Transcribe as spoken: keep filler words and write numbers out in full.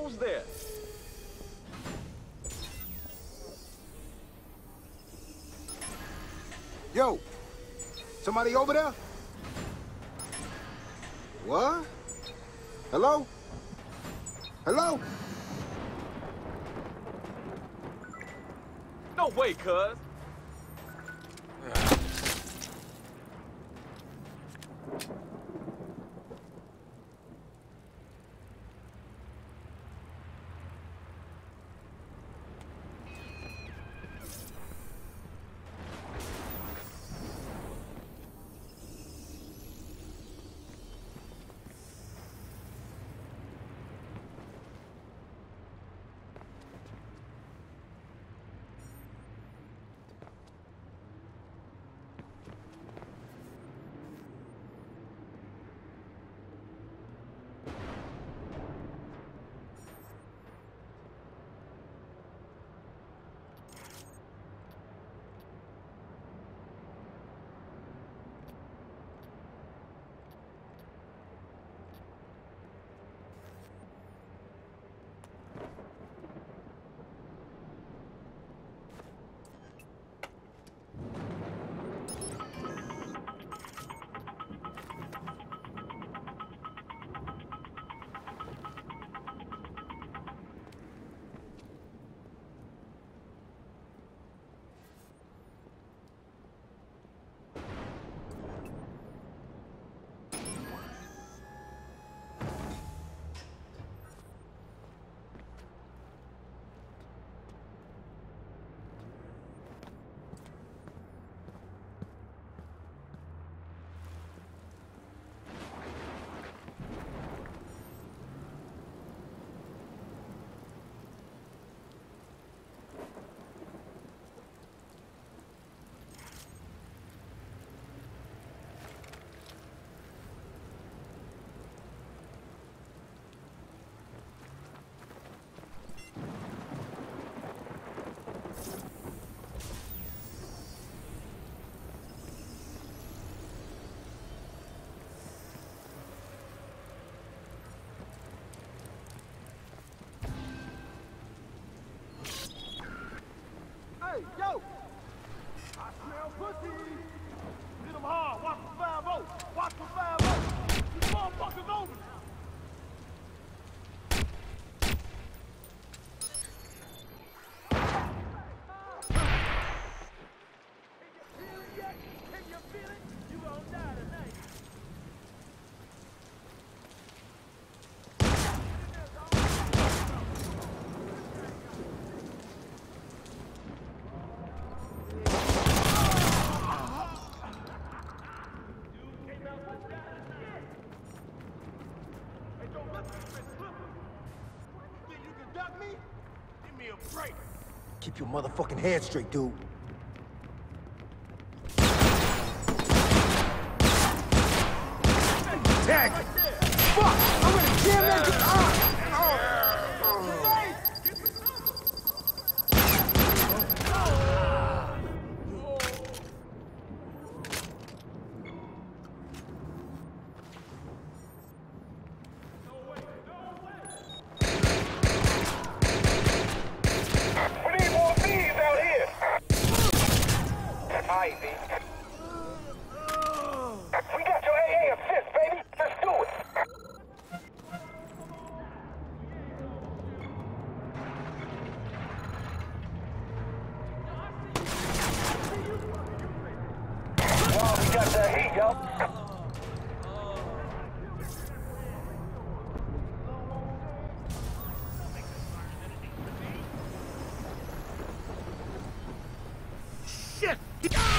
Who's there? Yo, somebody over there? What? Hello? Hello? No way, cuz. Hey, yo! I smell pussy! Hit them hard, watch for five oh! Watch for five oh! These motherfuckers over! Can you feel it? You gonna die tonight! Keep your motherfucking head straight, dude. Tag! Fuck! I'm gonna jam that dude! Ah! Ivy. We got your A A assist, baby. Let's do it. Wow, we got that heat, yo. Shit!